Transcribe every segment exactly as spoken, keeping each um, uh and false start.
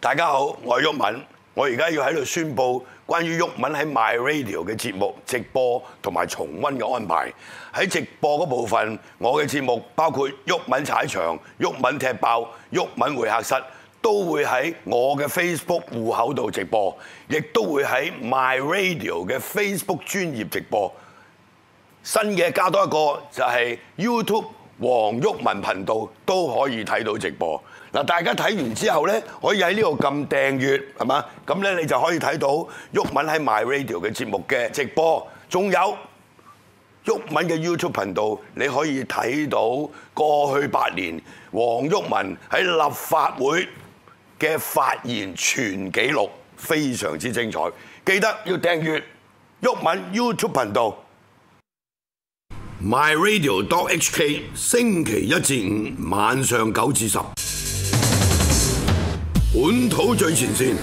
大家好，我係毓民，我而家要喺度宣佈關於毓民喺 My Radio 嘅節目直播同埋重溫嘅安排。喺直播嗰部分，我嘅節目包括毓民踩場、毓民踢爆、毓民會客室，都會喺我嘅 Facebook 戶口度直播，亦都會喺 My Radio 嘅 Facebook 專頁直播。新嘅加多一個就係 YouTube 黃毓民頻道都可以睇到直播。嗱，大家睇完之後咧，可以喺呢度撳訂閱，係嘛？咁咧你就可以睇到毓民喺 My Radio 嘅節目嘅直播，仲有毓民嘅 YouTube 頻道，你可以睇到過去八年黃毓民喺立法會嘅發言全紀錄，非常之精彩。記得要訂閱毓民 YouTube 頻道。My Radio dot H K 星期一至五晚上九至十，本土最前線。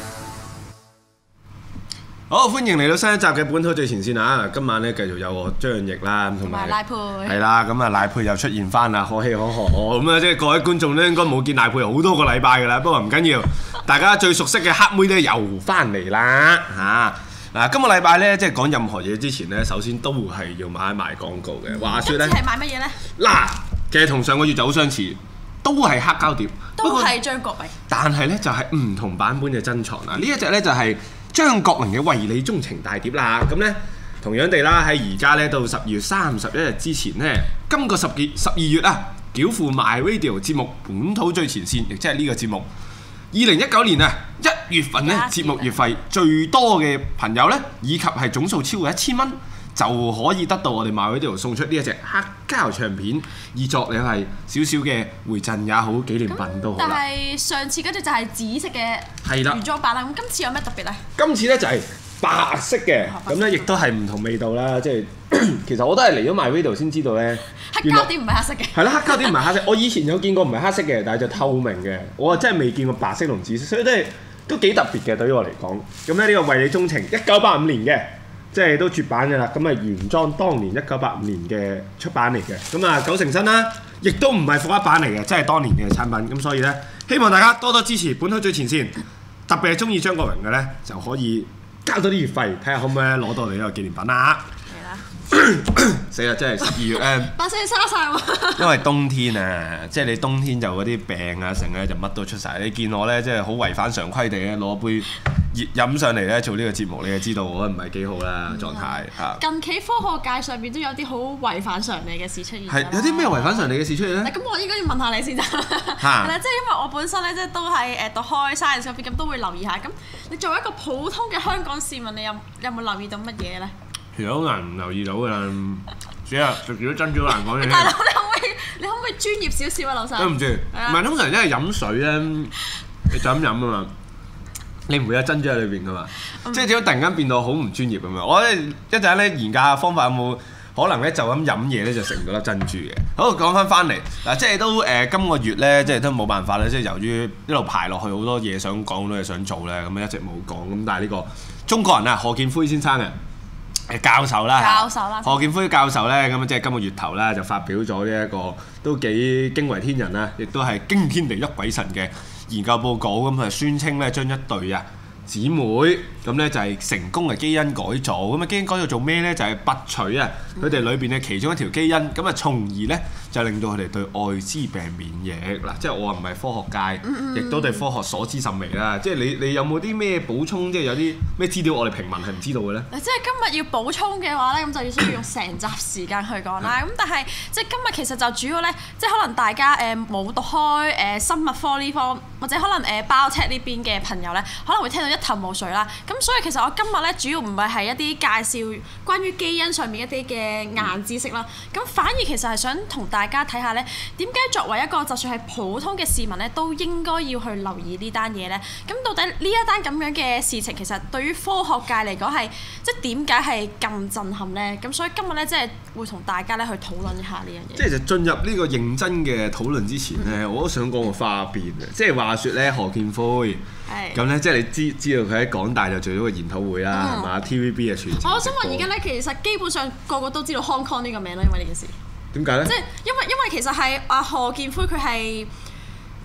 好，歡迎嚟到新一集嘅本土最前線啊！今晚咧繼續有我張奕啦，同埋賴佩， 係啦，咁啊賴佩又出現翻啦，可喜可賀咁啊！即係各位觀眾咧，應該冇見賴佩好多個禮拜噶啦，不過唔緊要，大家最熟悉嘅黑妹咧又翻嚟啦嚇！嗱，今個禮拜咧，即係講任何嘢之前咧，首先都係要買賣廣告嘅。話説咧， 今次係買乜嘢咧？ 嗱，其實同上個月就好相似，都係黑膠碟， 都係張國榮。 但係咧就係唔同版本嘅珍藏啦。呢一隻咧就係張國榮嘅《為你鍾情大碟》啦。咁咧同樣地啦，喺而家咧到十二月三十一日之前咧，今個十月十二月啊，繳付 My Radio 節目本土最前線，亦即係呢個節目。二零一九年啊，一月份咧節目月費最多嘅朋友咧，以及係總數超過一千蚊，就可以得到我哋 My Radio送出呢一隻黑膠唱片，以作你係少少嘅回贈也好，紀念品都好啦。 但係上次嗰隻就係紫色嘅原裝版啦，咁今次有咩特別咧？ 今次咧就係白色嘅，咁咧亦都係唔同味道啦。即係其實我都係嚟咗 My Radio 先知道咧。 黑膠碟唔係黑色嘅。係啦，黑膠碟唔係黑色。我以前有見過唔係黑色嘅，但係就透明嘅。我真係未見過白色同紫色，所以都係都幾特別嘅對於我嚟講。咁咧呢個為你鍾情，一九八五年嘅，即係都絕版嘅啦。咁啊原裝當年一九八五年嘅出版嚟嘅。咁啊九成新啦，亦都唔係復刻版嚟嘅，即係當年嘅產品。咁所以咧，希望大家多多支持本土最前線，特別係中意張國榮嘅咧，就可以交多啲月費，睇下可唔可以攞到你呢個紀念品啦。死啦！真係十二月咧， 把聲沙晒喎。 因為冬天啊，即係你冬天就嗰啲病啊，成咧就乜都出晒。你見我咧，即係好違反常規地咧攞杯熱飲上嚟咧做呢個節目，你就知道我唔係幾好啦狀態嚇。 近期科學界上邊都有啲好違反常理嘅事出現。 係有啲咩違反常理嘅事出現咧？ 咁我應該要問下你先咋？係啦，即係因為我本身咧，即係都係誒讀開 science 嗰邊，咁都會留意下。咁你作為一個普通嘅香港市民，你有有冇留意到乜嘢咧？其實好難唔留意到㗎啦，主要食住啲珍珠好難講嘢。 大佬，你可唔可以你可唔可以專業少少啊，老細？ 對唔住，唔係通常因為飲水咧，你就咁飲啊嘛，你唔會有珍珠喺裏邊㗎嘛，嗯、即係點解突然間變到好唔專業咁樣？我咧一陣咧研究下方法有冇可能咧就咁飲嘢咧就食唔到粒珍珠嘅。好，講翻翻嚟嗱，即係都誒、呃、今個月咧，即係都冇辦法啦，即係由於一路排落去好多嘢想講，好多嘢想做咧，咁一直冇講咁，但係呢個中國人啊，何建輝先生啊。教授啦， 教授啦， 何建輝教授咧，咁即係今個月頭咧就發表咗呢一個都幾驚為天人啦，亦都係驚天地泣鬼神嘅研究報告，咁佢宣稱咧將一對啊姊妹咁咧就係成功嘅基因改造，咁啊基因改造做咩咧？就係拔除啊佢哋裏邊嘅其中一條基因，咁啊從而咧就令到佢哋對愛滋病免疫嗱，即係我唔係科學界，亦都對科學所知甚微啦。即係你你有冇啲咩補充？即係有啲咩資料我哋平民係唔知道嘅咧？ 嗱，即係今日要補充嘅話咧，咁就要需要用成集時間去講啦。咁但係即係今日其實就主要咧，即係可能大家誒冇讀開誒生物科呢方，或者可能誒 biotech 呢邊嘅朋友咧，可能會聽到一頭霧水啦。咁所以其實我今日咧主要唔係係一啲介紹關於基因上面一啲嘅硬知識啦，咁反而其實係想同大家睇下咧，點解作為一個就算係普通嘅市民咧，都應該要去留意呢單嘢咧？咁到底呢一單咁樣嘅事情，其實對於科學界嚟講係即係點解係咁震撼咧？咁所以今日咧即係會同大家咧去討論一下呢樣嘢。 即係就進入呢個認真嘅討論之前咧，嗯、我都想講個花邊嘅，即係話説咧何建輝。咁咧，即係你知知道佢喺港大就做咗個研討會啦，係嘛、嗯、？T V B 嘅全程。 我想問而家咧，其實基本上個個都知道 Hong Kong 呢個名啦，因為呢件事。 點解咧？ 即係因為因為其實係阿何建輝佢係。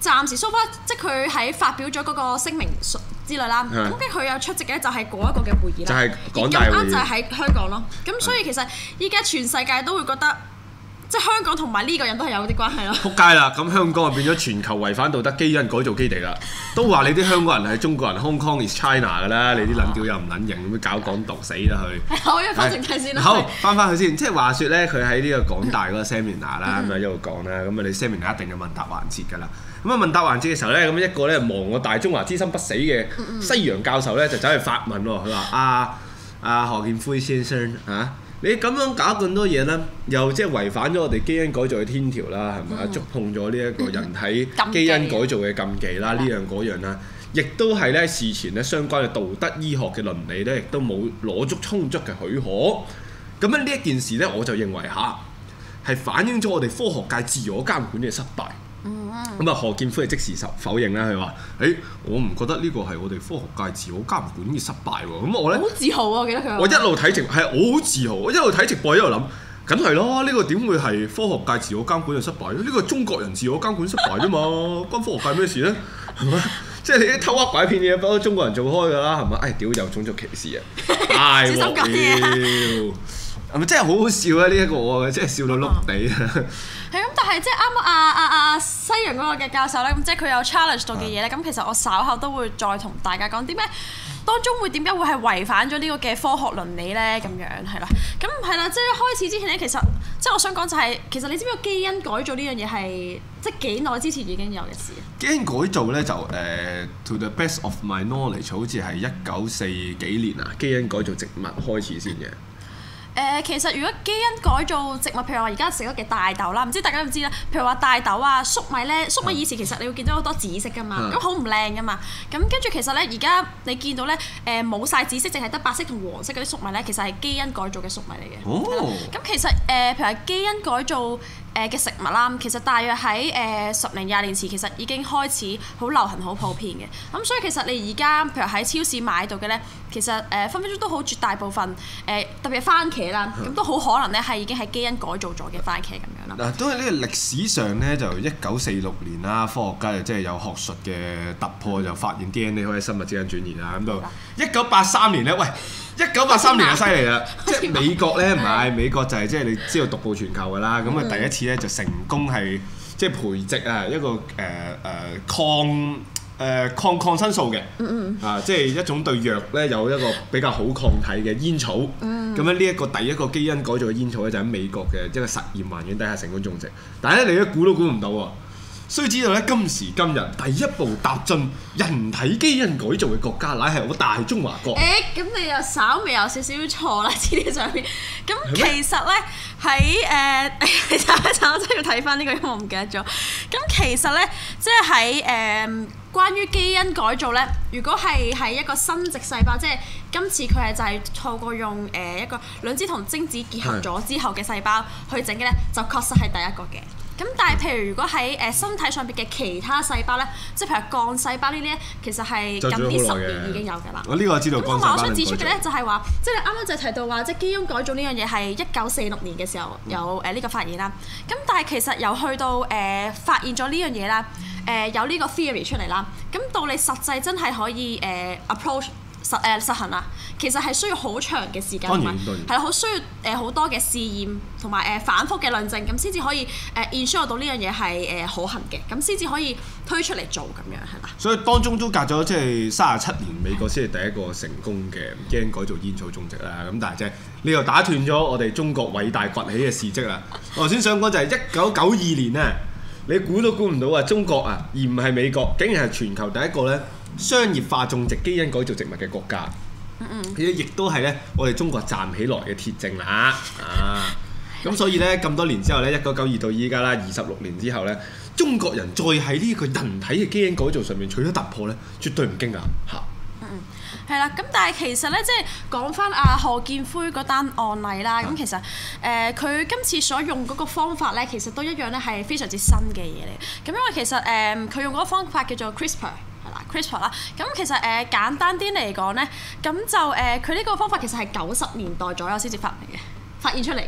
暫時 so far 即係佢喺發表咗嗰個聲明之類啦，咁跟住佢有出席嘅就係嗰一個嘅會議啦， 就係港大會議， 而咁啱就係喺香港咯。咁所以其實依家全世界都會覺得。即係香港同埋呢個人都係有啲關係咯。撲街啦！咁香港就變咗全球違反道德基因改造基地啦。都話你啲香港人係中國人 ，Hong Kong is China 㗎啦。你啲撚屌又唔撚型，咁樣搞港獨死啦佢。 好，一翻正題先啦。 好，翻返去先。即係話説咧，佢喺呢個港大嗰個 seminar 啦，咁啊一路講啦。咁啊你 seminar 一定有問答環節㗎啦。咁啊問答環節嘅時候咧，咁一個咧亡我大中華之心不死嘅西洋教授咧就走去發問喎。佢話：阿阿何建輝先生啊。你咁樣搞咁多嘢咧，又即係違反咗我哋基因改造嘅天條啦，係咪啊？觸碰咗呢一個人體基因改造嘅禁忌啦，呢樣嗰樣啦，亦都係咧事前咧相關嘅道德醫學嘅倫理咧，亦都冇攞足充足嘅許可。咁樣呢一件事咧，我就認為嚇係反映咗我哋科學界自我監管嘅失敗。咁啊，何建輝係即時否認啦，佢話：誒、欸，我唔覺得呢個係我哋科學界自我監管嘅失敗喎。咁我咧， 好自豪啊！我記得佢。 我一路睇直係我好自豪，我一路睇直播一路諗，梗係咯，呢、這個點會係科學界自我監管嘅失敗咧？呢、這個中國人自我監管失敗啫嘛，關科學界咩事咧？係咪？即係你啲偷呃拐騙嘢，不嬲中國人做開㗎啦，係咪？哎，屌有種族歧視啊！大鑊屌，係咪真係好好笑啊？呢、這、一個我真係笑到碌地啊！ 係咁，但係即係啱啱阿阿阿西洋嗰個嘅教授咧，咁即係佢有 challenge 到嘅嘢咧，咁其實我稍後都會再同大家講啲咩，當中會點解會係違反咗呢個嘅科學倫理咧？咁樣係啦，咁係啦，即係開始之前咧，其實即係我想講就係、是，其實你知唔知基因改造呢樣嘢係即係幾耐之前已經有嘅事？ 基因改造咧就誒、uh, to the best of my knowledge， 好似係一九四幾年啊，基因改造植物開始先嘅。 誒、呃、其實如果基因改造植物，譬如話而家食咗嘅大豆啦，唔知大家知唔知咧？譬如話大豆啊、粟米咧，粟米以前其實你會見到好多紫色噶嘛，咁好唔靚噶嘛。咁跟住其實咧，而家你見到咧，誒冇晒紫色，淨係得白色同黃色嗰啲粟米咧，其實係基因改造嘅粟米嚟嘅。哦。咁其實誒、呃，譬如話基因改造誒嘅食物啦，其實大約喺誒十零廿年前，其實已經開始好流行、好普遍嘅。咁所以其實你而家譬如喺超市買到嘅咧，其實誒、呃、分分鐘都好絕大部分誒、呃，特別係番茄啦，咁、嗯、都好可能咧係已經係基因改造咗嘅番茄咁樣啦。 嗱，都係呢個歷史上咧，就一九四六年啦，科學家就即係有學術嘅突破，就發現 D N A 可以生物之間轉移啦。咁到一九八三年咧，喂，一九八三年就犀利啦，即係美國咧唔係美國就係即係你知道獨步全球㗎啦。咁啊第一次咧就成功係即係培植啊一個誒誒、呃、抗誒、呃、抗抗生素嘅，嗯嗯啊即係一種對藥咧有一個比較好抗體嘅煙草。咁樣呢一個第一個基因改造嘅煙草咧就喺美國嘅一個實驗環境底下成功種植。但係咧你都估都估唔到喎。須知道咧，今時今日第一步踏進人體基因改造嘅國家，乃係我大中華國。誒、 欸，咁你又稍微有少少錯啦，資料上面。咁其實咧喺誒，其實咧就我真係要睇翻呢個，因為我唔記得咗。咁其實咧，即係喺誒關於基因改造咧，如果係喺一個生殖細胞，即係今次佢係就係透過用誒一個卵子同精子結合咗之後嘅細胞去整嘅咧，就確實係第一個嘅。咁但係譬如如果喺誒身體上邊嘅其他細胞咧，即係譬如幹細胞呢啲咧，其實係近呢十年已經有㗎啦。 我呢個知道。咁同埋我想指出嘅咧，就係話，即係啱啱就提到話，即係基因改造呢樣嘢係一九四六年嘅時候有誒呢個發現啦。咁、嗯、但係其實由去到誒、呃、發現咗呢樣嘢啦，誒、呃、有呢個 theory 出嚟啦。咁到你實際真係可以誒、呃、approach。實誒、呃、實行啦，其實係需要好長嘅時間，同埋係好需要誒好、呃、多嘅試驗同埋誒反覆嘅論證，咁先至可以誒 ensure 到呢樣嘢係誒可行嘅，咁先至可以推出嚟做咁樣係嘛？ 所以當中都隔咗即係三十七年，美國先係第一個成功嘅基因改造煙草種植啦。咁但係即係呢個打斷咗我哋中國偉大崛起嘅事蹟啦。我頭先想講就係一九九二年啊，你估都估唔到啊，中國啊而唔係美國，竟然係全球第一個咧商業化種植基因改造植物嘅國家，嗯嗯，亦都係咧我哋中國站起來嘅鐵證啦，啊，咁所以咧咁多年之後咧，一九九二到依家啦，二十六年之後咧，中國人再喺呢個人體嘅基因改造上面取得突破咧，絕對唔驚訝嚇。 嗯嗯，係啦，咁但係其實咧，即係講翻阿何建輝嗰單案例啦，咁、啊、其實誒佢、呃、今次所用嗰個方法咧，其實都一樣咧係非常之新嘅嘢嚟。咁因為其實誒佢、呃、用嗰個方法叫做 CRISPR。CRISPR 啦，咁其實誒、呃、簡單啲嚟講咧，咁就誒佢呢個方法其實係九十年代左右先至發明嘅，發現出嚟嘅。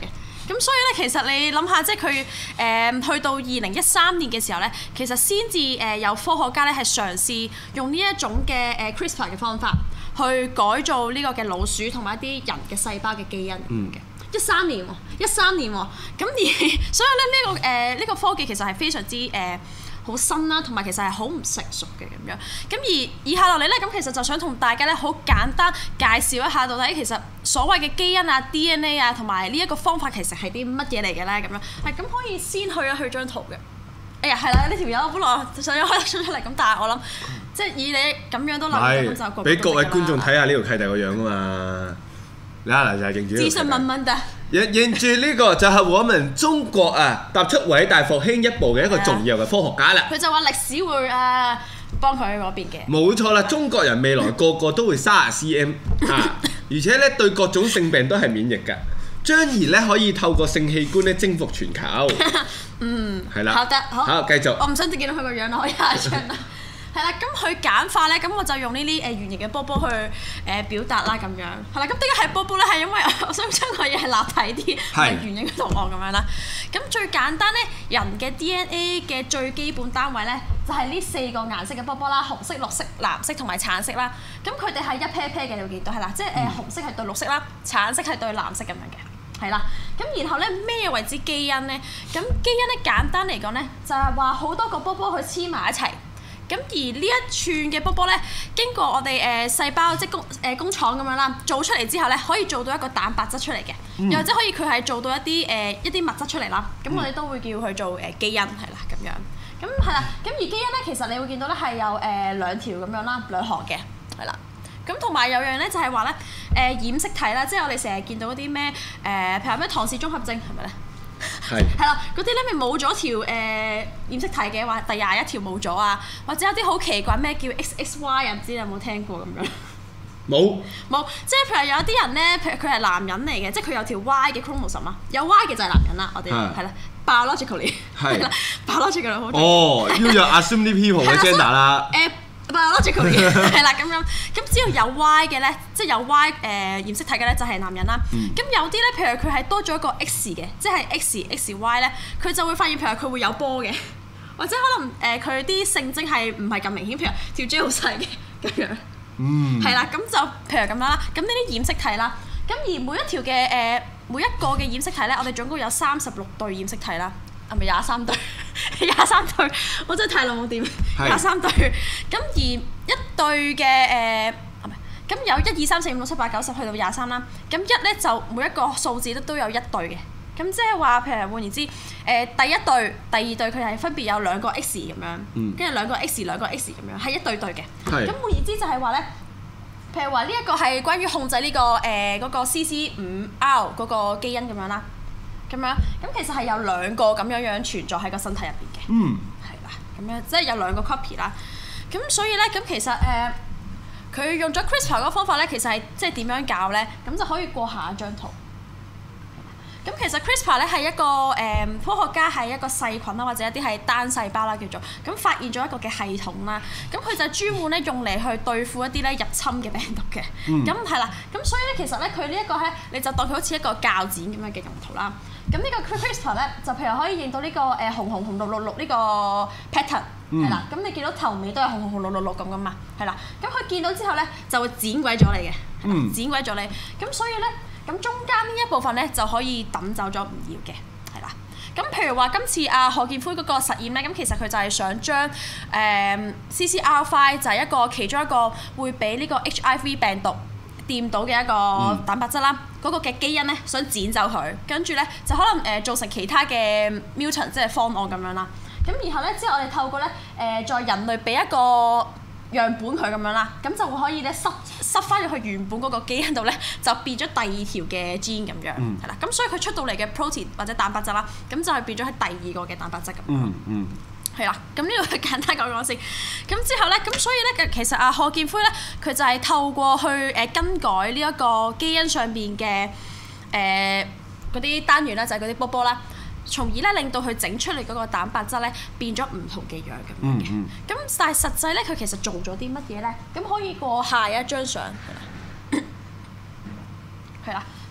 咁所以咧，其實你諗下，即係佢誒去到二零一三年嘅時候咧，其實先至誒有科學家咧係嘗試用呢一種嘅誒 CRISPR 嘅方法去改造呢個嘅老鼠同埋一啲人嘅細胞嘅基因嘅。嗯一三年喎，一三年喎，咁而所以咧呢、呢個誒呢、呃呢個科技其實係非常之誒好、呃、新啦，同埋其實係好唔成熟嘅咁樣。咁而以下落嚟咧，咁其實就想同大家咧好簡單介紹一下，到底其實所謂嘅基因啊、D N A 啊，同埋呢一個方法其實係啲乜嘢嚟嘅咧？咁樣係咁可以先去一去張圖嘅。哎呀，係啦，呢條友我本來想開得出出嚟，咁但係我諗即係以你咁樣都諗，咁就俾各位觀眾睇下呢條契弟個樣啊嘛。你睇嗱就係認住。自信問問的。 認認住呢個就係我們中國啊踏出偉大復興一步嘅一個重要嘅科學家啦。 佢就話歷史會誒幫佢嗰邊嘅。 冇錯啦，中國人未來個個都會三十 cm 啊，而且咧對各種性病都係免疫㗎，將而咧可以透過性器官咧征服全球。 嗯， 係啦。 好得好。 好，繼續。 我唔想見到佢個樣啦，可以下張啦。係啦，咁佢簡化咧，咁我就用呢啲誒圓形嘅波波去誒表達啦，咁樣係啦。咁點解係波波咧？係因為我想將個嘢係立體啲，係圓形嘅圖案咁樣啦。咁最簡單咧，人嘅 D N A 嘅最基本單位咧，就係呢四個顏色嘅波波啦，紅色、綠色、藍色同埋橙色啦。咁佢哋係一 pair pair 嘅，你會見到係啦，即係誒紅色係對綠色啦，橙色係對藍色咁樣嘅，係啦。咁然後咧咩為之基因咧？咁基因咧簡單嚟講咧，就係話好多個波波去黐埋一齊。咁而呢一串嘅波波咧，經過我哋誒細胞即係工誒工廠咁樣啦，做出嚟之後咧，可以做到一個蛋白質出嚟嘅，嗯、又或者可以佢係做到一啲誒、呃、一啲物質出嚟啦。咁我哋都會叫佢做誒基因係啦咁樣。咁係啦，咁而基因咧，其實你會見到咧係有誒、呃、兩條咁樣啦，兩行嘅係啦。咁同埋有樣咧就係話咧誒染色體啦，即係我哋成日見到嗰啲咩誒，譬如咩唐氏綜合症係咪咧？係係啦，嗰啲咧咪冇咗條誒染色體嘅，話第廿一條冇咗啊，或者有啲好奇怪咩叫 X X Y 啊，唔知你有冇聽過咁樣？冇冇，即係譬如有啲人咧，譬如佢係男人嚟嘅，即係佢有條 Y 嘅 chromosome 啊，有 Y 嘅就係男人啦，我哋係啦 biologically 係啦 biologically 好。哦，要有 assume 啲 people 嘅 gender 啦。誒。biologically 係啦咁樣，咁只要有 Y 嘅咧，即係有 Y 誒、呃、染色體嘅咧，就係男人啦。咁、嗯、有啲咧，譬如佢係多咗一個 X 嘅，即係 X X Y 咧，佢就會發現譬如佢會有波嘅，或者可能誒佢啲性徵係唔係咁明顯，譬如條 J 好細嘅咁樣。嗯。係啦，咁就譬如咁樣啦。咁呢啲染色體啦，咁而每一條嘅誒、呃、每一個嘅染色體咧，我哋總共有三十六對染色體啦。係咪廿三對？廿三對，我真係太耐冇掂。廿三對，咁而一對嘅誒，唔係，咁有一二三四五六七八九十去到廿三啦。咁一咧就每一個數字都都有一對嘅。咁即係話，譬如換言之，誒、呃、第一對、第二對佢係分別有兩個 X 咁樣，跟住兩個 X、兩個 X 咁樣，係一對對嘅。係。咁換言之就係話咧，譬如話呢一個係關於控制呢、這個誒嗰、呃那個 C C 五 R 嗰個基因咁樣啦。咁樣，咁其實係有兩個咁樣樣存在喺個身體入邊嘅，嗯，係啦，咁樣即係有兩個 copy 啦。咁所以咧，咁其實誒，佢、呃、用咗 CRISPR 嗰個方法咧，其實係即係點樣搞咧？咁就可以過下一張圖。咁其實 CRISPR 咧係一個誒、呃、科學家係一個細菌啦，或者一啲係單細胞啦叫做，咁發現咗一個嘅系統啦。咁佢就專門咧用嚟去對付一啲咧入侵嘅病毒嘅。咁係啦，咁所以咧其實咧佢呢一個咧，你就當佢好似一個鉸剪咁樣嘅用途啦。咁呢個 CRISPR 咧，就譬如可以認到呢、這個誒、呃、紅紅紅綠綠綠呢個 pattern 係啦。咁、嗯、你見到頭尾都係紅紅紅綠綠綠咁噶嘛，係啦。咁佢見到之後咧，就會剪鬼咗你嘅，嗯、剪鬼咗你。咁所以咧，咁中間呢一部分咧就可以抌走咗唔要嘅，係啦。咁譬如話今次阿何建輝嗰個實驗咧，咁其實佢就係想將誒、呃、C C R 五 就係一個其中一個會俾呢個 H I V 病毒掂到嘅一個蛋白質啦，嗰、嗯、個嘅基因咧想剪走佢，跟住咧就可能誒、呃、造成其他嘅 mutant 即係方案咁樣啦。咁然後咧之後我哋透過咧誒在人類俾一個樣本佢咁樣啦，咁就會可以咧塞塞翻入去原本嗰個基因度咧，就變咗第二條嘅 gene 咁樣，係啦、嗯。咁所以佢出到嚟嘅 protein 或者蛋白質啦，咁就係變咗喺第二個嘅蛋白質咁。嗯嗯。係啦，咁呢個簡單講講先。咁之後咧，咁所以咧，其實阿賀建輝咧，佢就係透過去誒更改呢一個基因上邊嘅誒嗰啲單元啦，就係嗰啲波波啦，從而咧令到佢整出嚟嗰個蛋白質咧變咗唔同嘅樣咁樣嘅。咁、嗯嗯、但係實際咧，佢其實做咗啲乜嘢咧？咁可以過下一張相。係啦。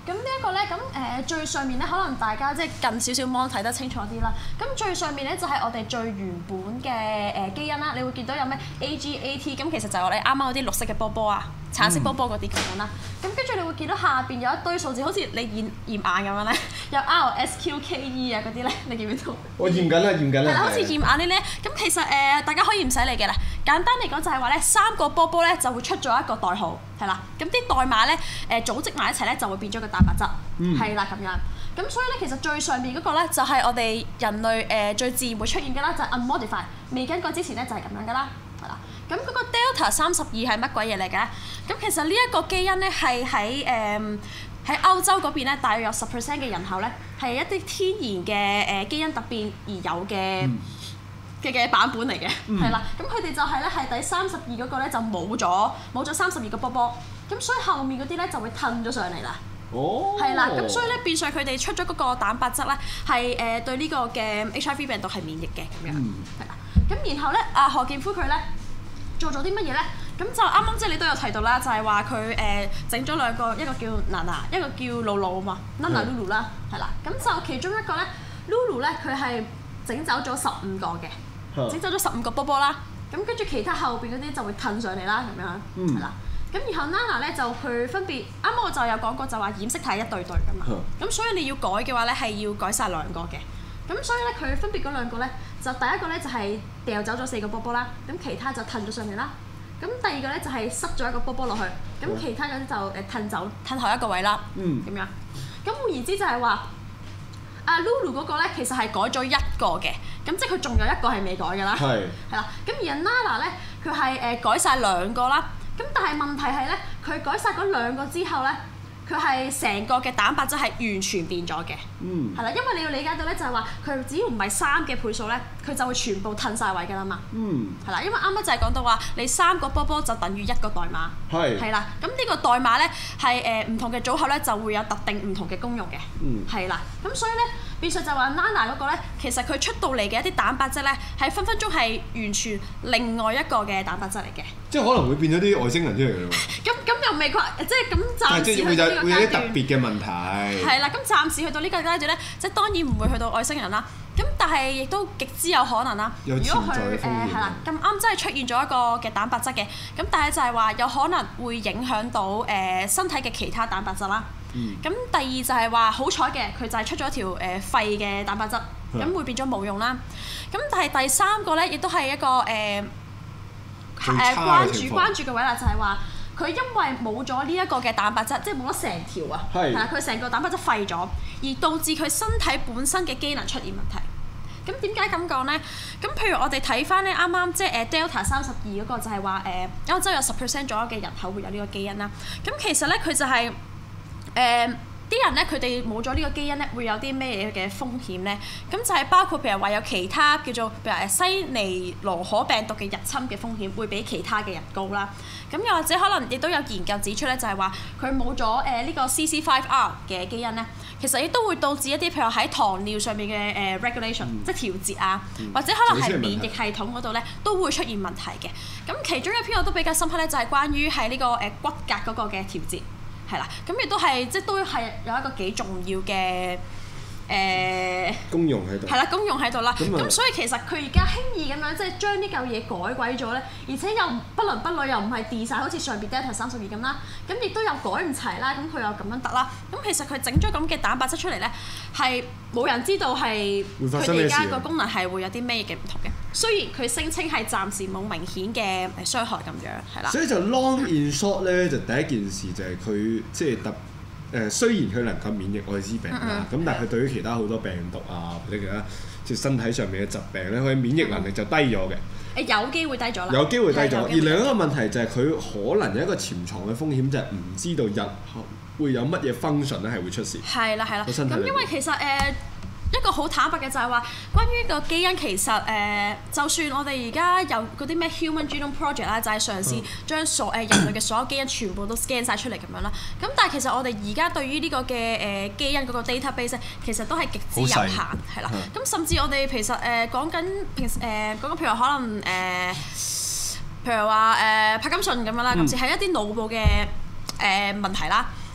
咁呢一個咧，咁誒、呃、最上面咧，可能大家即係近少少 mon 睇得清楚啲啦。咁最上面咧就係、是、我哋最原本嘅誒、呃、基因啦。你會見到有咩 A G A T，咁其實就係我哋啱啱嗰啲綠色嘅波波啊、橙色波波嗰啲咁樣啦。咁跟住你會見到下邊有一堆數字，好似你驗驗眼咁樣咧，有 R S Q K E 啊嗰啲咧，你見唔見到？ 我驗緊啦，驗緊啦。 係啦，好似驗眼啲咧。咁其實誒、呃、大家可以唔使理嘅啦。簡單嚟講就係話咧，三個波波咧就會出咗一個代號，係啦。咁啲代碼咧誒、呃、組織埋一齊咧就會變咗個蛋白質，係啦咁樣。咁所以咧其實最上面嗰個咧就係我哋人類誒、呃、最自然會出現嘅啦，就係、unmodified，未更改之前咧就係咁樣噶啦，係啦。咁嗰個 Delta 三十二係乜鬼嘢嚟嘅？咁其實呢一個基因咧係喺誒喺歐洲嗰邊咧，大約有十 percent 嘅人口咧係一啲天然嘅誒基因突變而有嘅。嗯嘅嘅版本嚟嘅，係啦、嗯，咁佢哋就係咧係第三十二嗰個咧就冇咗冇咗三十二個波波，咁所以後面嗰啲咧就會褪咗上嚟啦。哦，係啦，咁所以咧變相佢哋出咗嗰個蛋白質咧係誒對呢個嘅 H I V 病毒係免疫嘅咁樣，係啦、嗯。咁然後咧啊何健夫佢咧做咗啲乜嘢咧？咁就啱啱即係你都有提到啦，就係話佢誒整咗兩個，一個叫 Nana， 一個叫露露啊嘛 ，Nana Lulu 啦，係啦。咁就其中一個咧 Lulu 咧佢係整走咗十五個嘅。整走咗十五個波波啦，咁跟住其他後邊嗰啲就會褪上嚟啦，咁樣係啦。咁、嗯、然後 Nana 咧就佢分別啱啱我就有講過就話染色體一對對噶嘛，咁、嗯、所以你要改嘅話咧係要改晒兩個嘅。咁所以咧佢分別嗰兩個咧就第一個咧就係掉走咗四個波波啦，咁其他就褪咗上嚟啦。咁第二個咧就係塞咗一個波波落去，咁其他嗰啲就誒褪走褪後一個位啦，咁、嗯、樣。咁換言之就係話。阿 Lulu 嗰個咧其實係改咗一個嘅，咁即係佢仲有一個係未改㗎啦，係係啦。咁而 Nana 咧佢係誒改晒兩個啦，咁但係問題係咧佢改晒嗰兩個之後咧，佢係成個嘅蛋白質係完全變咗嘅，嗯，係啦，因為你要理解到咧就係話佢只要唔係三嘅倍數咧，佢就會全部褪晒位㗎啦嘛，嗯，係啦，因為啱啱就係講到話你三個波波就等於一個代碼，係係啦，咁呢個代碼咧係誒唔同嘅組合咧就會有特定唔同嘅功用嘅，嗯，係啦，咁所以咧。變相就話 Nana 嗰個咧，其實佢出到嚟嘅一啲蛋白質咧，係分分鐘係完全另外一個嘅蛋白質嚟嘅。 即係可能會變咗啲外星人出嚟㗎喎。咁咁又未確，即係咁暫時去到呢個階段。會有啲特別嘅問題。係啦，咁暫時去到呢個階段咧，即係當然唔會去到外星人啦。咁但係亦都極之有可能啦。 有潛在嘅風險。如果佢誒係啦，咁啱真係出現咗一個嘅蛋白質嘅，咁但係就係話有可能會影響到誒、呃、身體嘅其他蛋白質啦。咁、嗯、第二就係話好彩嘅，佢就係出咗條誒廢嘅蛋白質，咁、嗯、會變咗冇用啦。咁但係第三個咧，亦都係一個誒誒、呃、關注關注嘅位啦，就係話佢因為冇咗呢一個嘅蛋白質，即係冇咗成條啊，係啦，佢成個蛋白質廢咗，而導致佢身體本身嘅機能出現問題。咁點解咁講咧？咁譬如我哋睇翻咧，啱啱即係誒 Delta 三十二嗰個就係話誒歐洲有十 percent 左右嘅人口會有呢個基因啦。咁其實咧佢就係、是。誒啲、呃、人咧，佢哋冇咗呢個基因咧，會有啲咩嘢嘅風險咧？咁就係包括譬如話有其他叫做譬如誒西尼羅可病毒嘅入侵嘅風險，會比其他嘅人高啦。咁又或者可能亦都有研究指出咧，就係話佢冇咗誒呢個 C C 五 R 嘅基因咧，其實亦都會導致一啲譬如喺糖尿上面嘅誒 regulation，、嗯、即係調節啊，嗯、或者可能係免疫系統嗰度咧都會出現問題嘅。咁其中一篇我都比較深刻咧，就係關於喺呢個誒骨骼嗰個嘅調節。係啦，咁亦都係即係都係有一個幾重要嘅誒、呃、 功用喺度。 係啦，功用喺度啦。咁所以其實佢而家輕易咁樣即係將呢嚿嘢改鬼咗咧，而且又不倫不類，又唔係 design 好似上邊 Delta 三十二咁啦。咁亦都有改唔齊啦，咁佢又咁樣得啦。咁其實佢整咗咁嘅蛋白質出嚟咧，係冇人知道係佢哋而家個功能係會有啲咩嘅唔同嘅。雖然佢聲稱係暫時冇明顯嘅誒傷害咁樣，係啦。 所以就 long in short 咧，就第一件事就係佢即係特誒，雖然佢能夠免疫愛滋病啦，咁、嗯嗯、但係佢對於其他好多病毒啊或者其他即係身體上面嘅疾病咧，佢免疫能力就低咗嘅。 誒有機會低咗啦。 有機會低咗，而另一個問題就係佢可能有一個潛藏嘅風險，就係唔知道日後會有乜嘢 function 咧係會出事。 係啦係啦。咁因為其實誒。呃一個好坦白嘅就係話，關於個基因其實誒、呃，就算我哋而家有嗰啲咩 Human Genome Project 啦，就係嘗試將所誒人類嘅所有基因全部都 scan 晒出嚟咁樣啦。咁但係其實我哋而家對於呢個嘅誒、呃、基因嗰個 database 其實都係極之有限，係啦。咁、嗯、甚至我哋其實誒講緊平時誒講緊譬如可能誒、呃，譬如話誒帕金遜咁樣啦，甚至係一啲腦部嘅誒、呃、問題啦。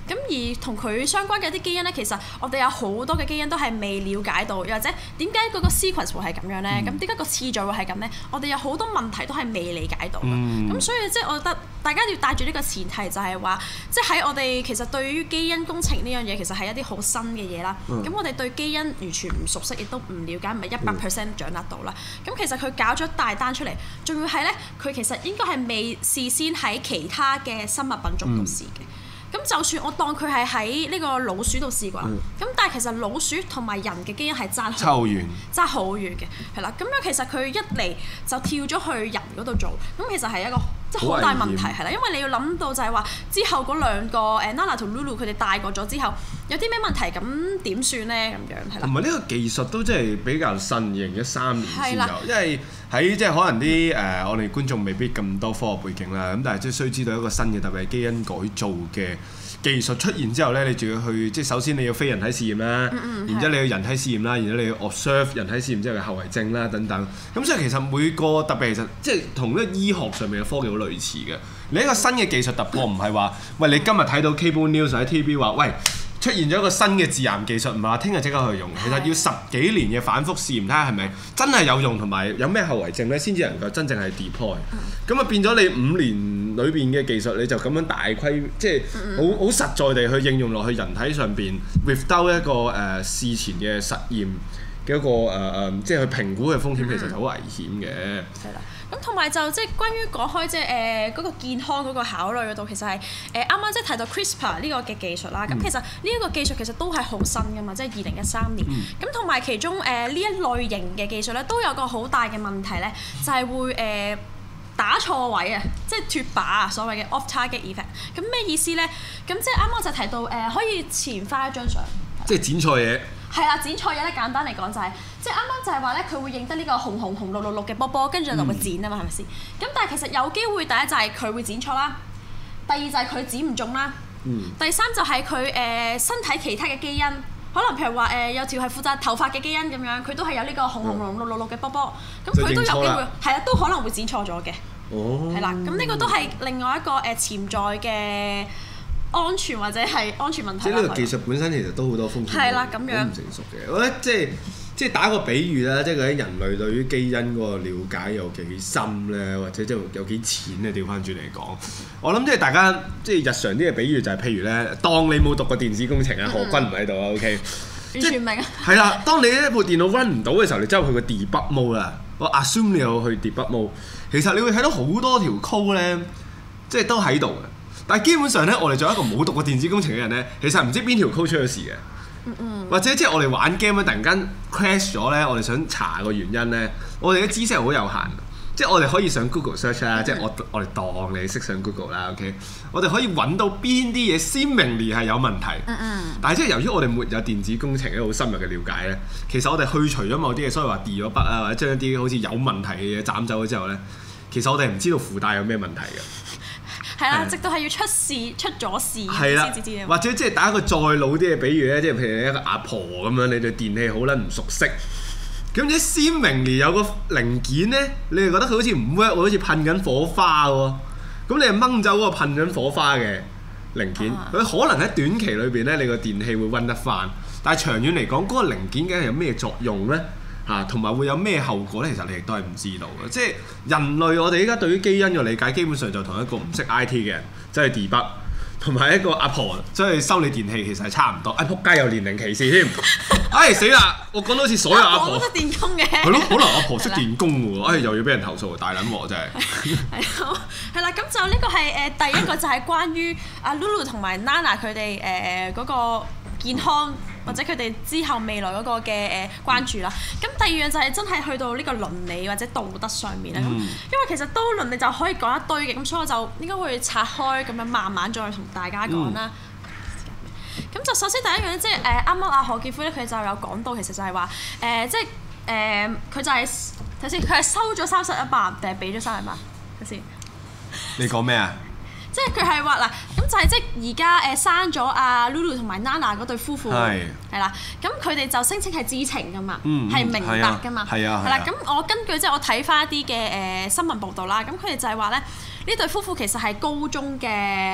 咁而同佢相關嘅一啲基因咧，其實我哋有好多嘅基因都係未了解到，又或者點解嗰個 sequence 會係咁樣咧？咁點解個次序會係咁咧？我哋有好多問題都係未理解到嘅。咁、嗯、所以即係我覺得大家要帶住呢個前提，就係話，即係喺我哋其實對於基因工程呢樣嘢，其實係一啲好新嘅嘢啦。咁、嗯、我哋對基因完全唔熟悉，亦都唔了解，唔係一百 percent 掌握到啦。咁、嗯、其實佢搞咗大單出嚟，仲要係咧，佢其實應該係未事先喺其他嘅生物品種度試嘅。咁、嗯、就算我當佢係喺呢個老鼠度試過啦，咁、嗯、但係其實老鼠同埋人嘅基因係爭好遠，爭好遠嘅，係啦。咁樣其實佢一嚟就跳咗去人嗰度做，咁其實係一個即係好大問題係啦。因為你要諗到就係話之後嗰兩個誒 Nana 同 Lulu 佢哋大個咗之後，有啲咩問題咁點算咧？咁樣係啦。同埋呢個技術都真係比較新，二零一三年先有，因為喺即係可能啲誒、呃、我哋觀眾未必咁多科學背景啦，咁但係即係需知道一個新嘅特別係基因改造嘅技術出現之後咧，你仲要去即係首先你要非人體試驗啦，嗯嗯然之後你要人體試驗啦，然之後你要 observe 人體試驗之後嘅後遺症啦等等。咁所以其實每個特別其實即係同呢個醫學上面嘅科技好類似嘅。你一個新嘅技術突破唔係話，喂你今日睇到 Cable News 喺 T V B 話，喂出現咗一個新嘅致癌技術，唔係話聽日即刻去用，其實要十幾年嘅反覆試驗，睇下係咪真係有用，同埋有咩後遺症咧，先至能夠真正係 deploy。咁啊變咗你五年裏邊嘅技術，你就咁樣大規，即係好好實在地去應用落去人體上邊 without 一個誒、呃、事前嘅實驗嘅一個誒誒、呃，即係去評估嘅風險，其實就好危險嘅。 係啦。咁同埋就即係關於講開即係誒嗰個健康嗰個考慮嗰度，其實係誒啱啱即係提到 CRISPR 呢個嘅技術啦。咁、嗯、其實呢一個技術其實都係好新㗎嘛，即係二零一三年。咁同埋其中誒呢、呃、一類型嘅技術咧，都有個好大嘅問題咧，就係、是、會誒、呃、打錯位啊，即係脫靶啊，所謂嘅 off-target effect。咁咩意思咧？咁即係啱啱我就提到誒、呃，可以前翻一張相， 即係剪錯嘢。 係啦，剪錯嘢咧，簡單嚟講就係、是，即係啱啱就係話咧，佢會認得呢個紅紅紅綠綠綠嘅波波，跟住就會剪啊嘛，係咪先？咁但係其實有機會第一就係佢會剪錯啦，第二就係佢剪唔中啦，嗯、第三就係佢誒身體其他嘅基因，可能譬如話誒、呃、有條係負責頭髮嘅基因咁樣，佢都係有呢個紅紅紅綠綠綠嘅波波，咁佢、嗯、都有機會係啊，都可能會剪錯咗嘅，係、哦、啦，咁呢個都係另外一個誒潛在嘅安全或者係安全問題。 即係呢個技術本身其實都好多風險， 係啦，咁樣唔成熟嘅。我覺得即係即係打個比喻啦，即係嗰啲人類對於基因嗰個了解有幾深咧，或者即係有幾淺咧？調翻轉嚟講，我諗即係大家即係日常啲嘅比喻就係譬如咧，當你冇讀過電子工程啊，何君唔喺度啊 ，OK， 完全明啊。 係啦，當你一部電腦 run 唔到嘅時候，你走入去個 debug mode 啦。我 assume 你有去 debug mode，其實你會睇到好多條 code 咧，即係都喺度嘅。但係基本上咧，我哋作為一個冇讀過電子工程嘅人咧，其實唔知邊條 code 出咗事嘅，嗯嗯或者即係我哋玩 game 咧，突然間 crash 咗咧，我哋想查個原因咧，我哋嘅知識係好有限，即係我哋可以上 Google search 啦，嗯、即係我我哋當你識上 Google 啦 ，OK，我哋可以揾到邊啲嘢鮮明地係有問題，嗯嗯但係即係由於我哋沒有電子工程一個好深入嘅了解咧，其實我哋去除咗某啲嘢，所以話 delete 咗筆啊，或者將一啲好似有問題嘅嘢斬走咗之後咧，其實我哋唔知道附帶有咩問題嘅。 係啦，直到係要出事出咗事先至知嘅。 或者即係打一個再老啲嘅比喻咧，即係譬如一個阿婆咁樣，你對電器好撚唔熟悉，咁你鮮明地有個零件咧，你係覺得佢好似唔 work，好似噴緊火花喎，咁你係掹走嗰個噴緊火花嘅零件，佢、啊、可能喺短期裏邊咧，你個電器會溫得翻，但係長遠嚟講，嗰、嗰個零件梗係有咩作用咧？嚇，同埋會有咩後果咧？其實你亦都係唔知道嘅。即係人類，我哋依家對於基因嘅理解，基本上就同一個唔識 I T 嘅人，即係 debug，同埋一個阿婆，即係修理電器，其實係差唔多。哎，仆街有年齡歧視添！哎死啦！我講到好似所有阿婆都識電工嘅。 係咯，可能阿婆識電工喎。哎，又要俾人投訴，大撚鑊真係。 係好，係啦，咁就呢個係誒第一個就係關於阿 Lulu 同埋 Nana 佢哋誒嗰個健康。或者佢哋之後未來嗰個嘅誒關注啦，咁第二樣就係真係去到呢個倫理或者道德上面咧，咁、嗯、因為其實都倫理就可以講一堆嘅，咁所以我就應該會拆開咁樣慢慢再同大家講啦。咁、嗯、就首先第一樣咧，即係誒啱啱阿何潔夫咧，佢就有講到其實就係話誒，即係誒佢就係睇先，佢係收咗三十一萬定係俾咗三十萬？睇先。 你講咩啊？ 即係佢係話嗱，咁就係即係而家誒生咗阿 Lulu 同埋 Nana 嗰對夫婦係係啦，咁佢哋就聲稱係知情噶嘛，係、嗯、明白噶嘛，係啊，係啦，咁我根據即係我睇翻一啲嘅誒新聞報道啦，咁佢哋就係話咧呢對夫婦其實係高中嘅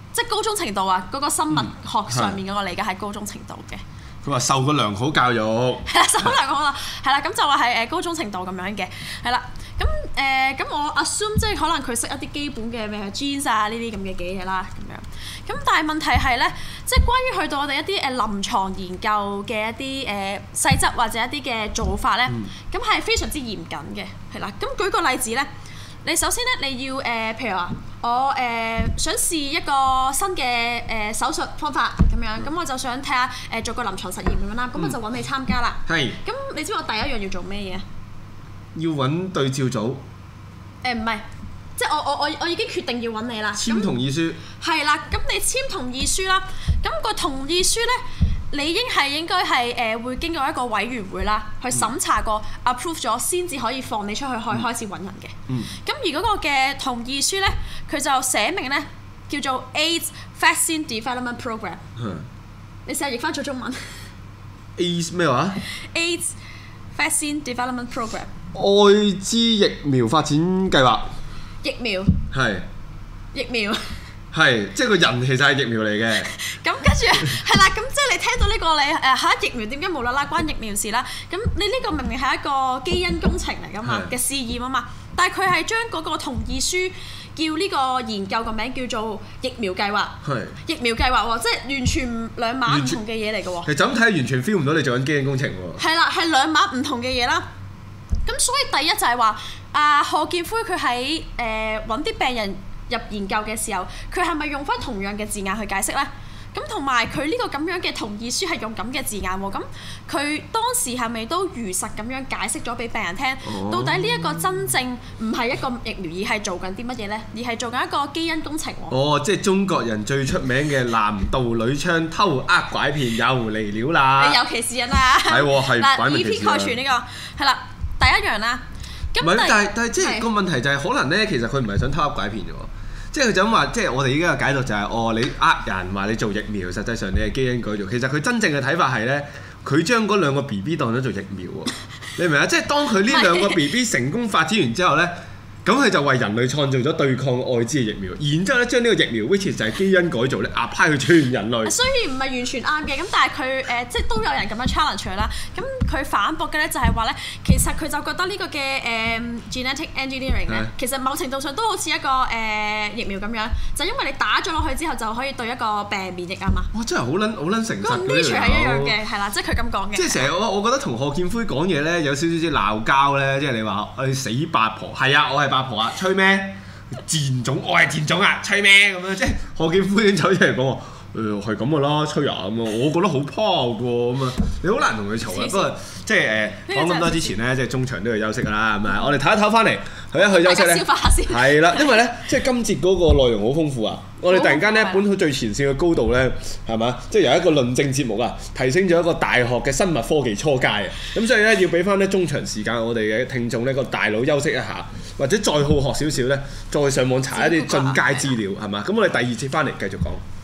即係高中程度啊，嗰、嗰個生物學上面嗰個理解係高中程度嘅。 佢話受過良好教育， 係啦，受過良好啦，係啦，咁就話係誒高中程度咁樣嘅，係啦，咁誒咁我 assume 即係可能佢識一啲基本嘅咩 genes 啊呢啲咁嘅嘅嘢啦，咁樣，咁但係問題係咧，即係關於去到我哋一啲誒臨床研究嘅一啲誒細則或者一啲嘅做法咧，咁係、嗯、非常之嚴謹嘅，係啦，咁舉個例子咧。你首先咧，你要誒、呃，譬如話，我誒、呃、想試一個新嘅誒、呃、手術方法咁樣，咁、嗯、我就想睇下誒做個臨床實驗咁樣啦，咁、嗯、我就揾你參加啦。係是。咁你知我第一樣要做咩嘢？ 要揾對照組。誒唔係，即係我我我我已經決定要揾你啦。 簽同意書。係啦，咁你簽同意書啦，咁、個同意書咧。你應係應該係誒、呃、會經過一個委員會啦，去審查過、嗯、approve 咗先至可以放你出去，可以開始揾人嘅。咁、嗯、而嗰個嘅同意書咧，佢就寫明咧叫做 AIDS Vaccine Development Program。嗯、你試下譯翻做中文。 AIDS 咩話 ？AIDS Vaccine Development Program。 愛滋疫苗發展計劃。 疫苗。係是。疫苗。 係，即係個人其實係疫苗嚟嘅。 咁跟住係啦，咁即係你聽到呢、呢個你誒嚇、啊、疫苗點解無啦啦關疫苗事啦？咁你呢個明明係一個基因工程嚟㗎嘛嘅試驗啊嘛，但係佢係將嗰個同意書叫呢個研究個名叫做疫苗計劃。係是疫苗計劃喎，即係完全兩碼唔同嘅嘢嚟㗎喎。 其實就咁睇完全 feel 唔到你做緊基因工程喎。係啦，係兩碼唔同嘅嘢啦。咁所以第一就係話阿賀建奎佢喺誒揾啲病人入研究嘅時候，佢係咪用翻同樣嘅字眼去解釋呢？咁同埋佢呢個咁樣嘅同意書係用咁嘅字眼喎，咁佢當時係咪都如實咁樣解釋咗俾病人聽？哦、到底呢一個真正唔係一個疫苗，而係做緊啲乜嘢呢？而係做緊一個基因工程喎。哦， 即係中國人最出名嘅男盜女娼偷呃拐騙又嚟了啦！ 你有歧視人啦！ 係喎，係嗱，以偏概全呢個係啦，第一樣啦。 唔係，但係但係即係個問題就係可能咧，其實佢唔係想偷呃拐騙嘅喎。即係佢就咁話，即係我哋依家嘅解讀就係、是，哦，你呃人話你做疫苗，實際上你係基因改造。其實佢真正嘅睇法係咧，佢將嗰兩個 B B 當咗做疫苗喎。你明唔明啊？即係當佢呢兩個 B B 成功發展完之後咧，咁佢就為人類創造咗對抗愛滋嘅疫苗，然之後咧將呢個疫苗 which 就係基因改造咧 apply 去全人類。 雖然唔係完全啱嘅，咁但係佢誒即係都有人咁樣 challenge 佢啦。咁佢反駁嘅咧就係話咧，其實佢就覺得呢個嘅誒、呃、genetic engineering 咧，其實某程度上都好似一個誒、呃、疫苗咁樣，就因為你打咗落去之後就可以對一個病免疫啊嘛。 哇！真係好撚好撚誠實。個 nature 係一樣嘅，係啦，即係佢咁講嘅。 即係成日我我覺得同賀建奎講嘢咧有少少啲鬧交咧，即係你話誒死八婆，係啊，我係八婆啊，吹咩？賤種，我係賤種啊，吹咩咁樣？即係賀建奎已經走出嚟講話。誒係咁嘅啦，吹牙咁啊！我覺得好 power 嘅喎，咁啊你好難同佢嘈啊。不過即係誒講咁多之前咧，即係中場都要休息㗎啦，係咪？我哋唞一唞翻嚟，去一去休息咧。消化下先。係啦，因為咧即係今節嗰個內容好豐富啊！我哋突然間呢，本土最前線嘅高度咧，係嘛？即係由一個論證節目啊，提升咗一個大學嘅生物科技初階啊！咁所以咧要俾翻咧中場時間，我哋嘅聽眾呢個大腦休息一下，或者再好學少少咧，再上網查一啲進階資料，係嘛？咁我哋第二節翻嚟繼續講。